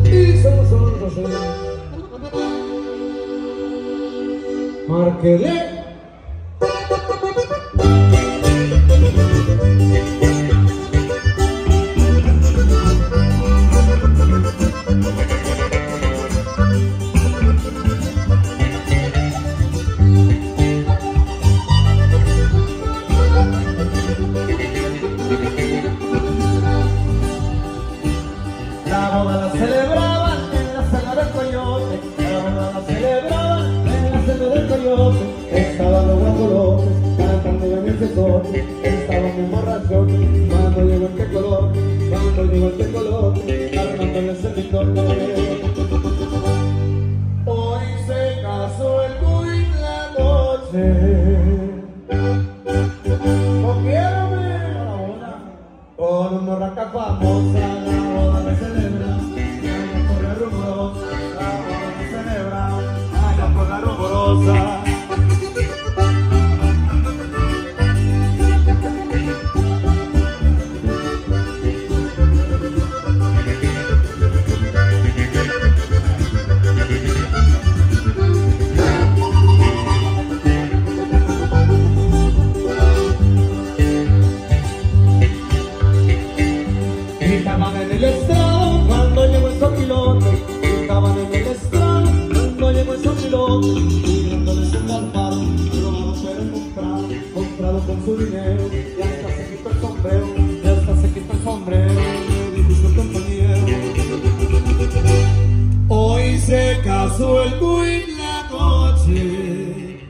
y somos otros. Márquele. La boda la celebraban en la cena del coyote, la boda la celebraban en la cena del coyote. Estaban los guajolotes cantando en el tecote, estaban en borrachones cuando llegó el tecolote, cuando llegó el tecolote, armándole ese pitote. Hoy se casó el cuy la noche. Con una morraca famosa, la boda me celebra, allá por la rumorosa, la boda me celebra, allá por la rumorosa. Estaban en el estrado cuando llegó el sopilote, estaban en el estrado cuando llegó el sopilote, pidiéndoles un alfaro, robado pero comprado con su dinero, y hasta se quitó el sombrero, y hasta se quitó el sombrero, dijo su compañero. Hoy se casó el cuy la noche,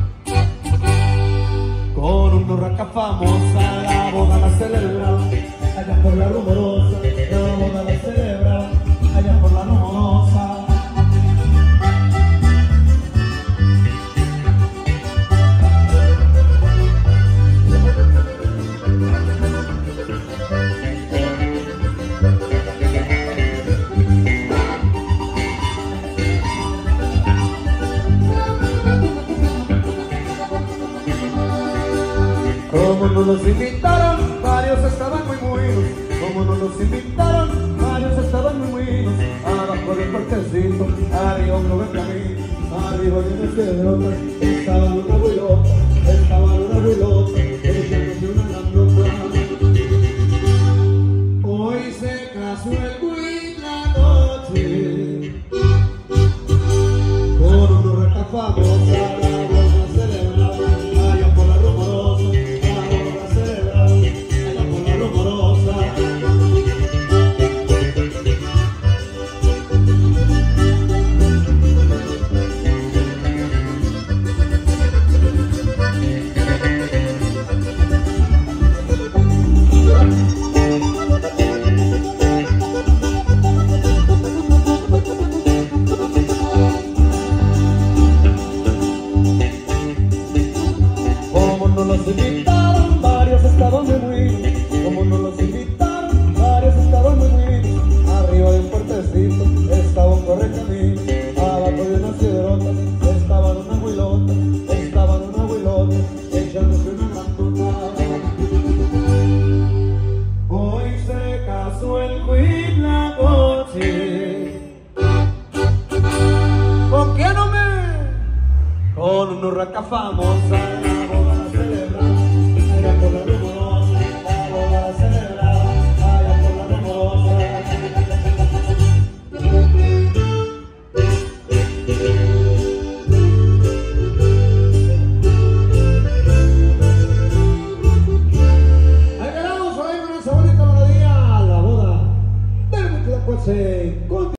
con una urraca famosa, la boda la celebra, allá por la rumorosa, la boda la celebra, allá por la rumorosa. Como no los invitaron, varios estaban muy buenos. Como no los invitaron, varios estaban muy buenos. Abajo del cortecito, arriba un buen camino, arriba de unas piedrotas, estaban una abuelota, echándose una grandota. Hoy se casó el cuy la noche, con una urraca famosa, la boda celebrada, allá por la rumorosa. Los invitaron, varios estaban muy buenos. Como no los invitaron, varios estaban muy buenos. Arriba de un puertecito estaba un correcamino, abajo de unas piedrotas estaban una abuelota, echándose una grandota. Hoy se casó el cuy la noche. ¿Con quién no me? Con una urraca famosa. Por la rumorosa, la boda celebrada, allá por la rumorosa.